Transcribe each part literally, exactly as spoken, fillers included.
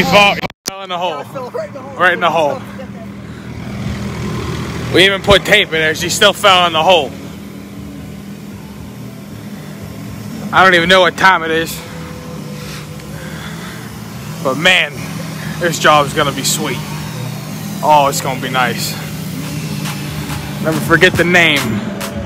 fall, he fell in the hole. Right in the hole. We even put tape in there. She still fell in the hole. I don't even know what time it is. But man, this job is gonna be sweet. Oh, it's gonna be nice. Never forget the name.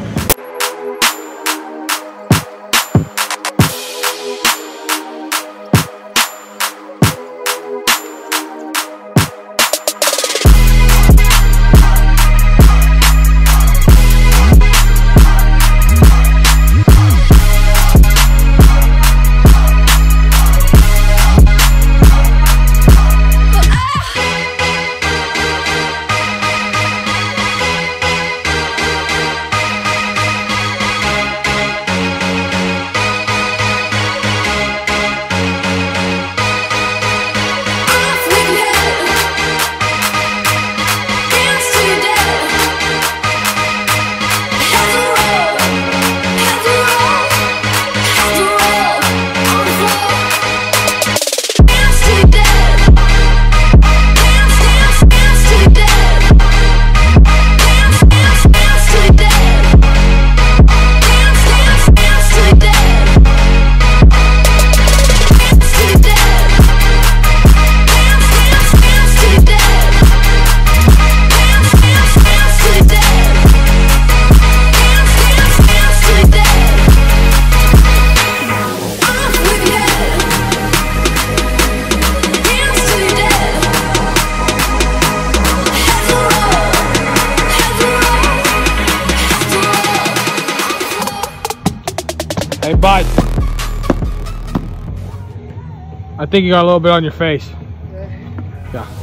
Hey, bud. I think you got a little bit on your face. Yeah.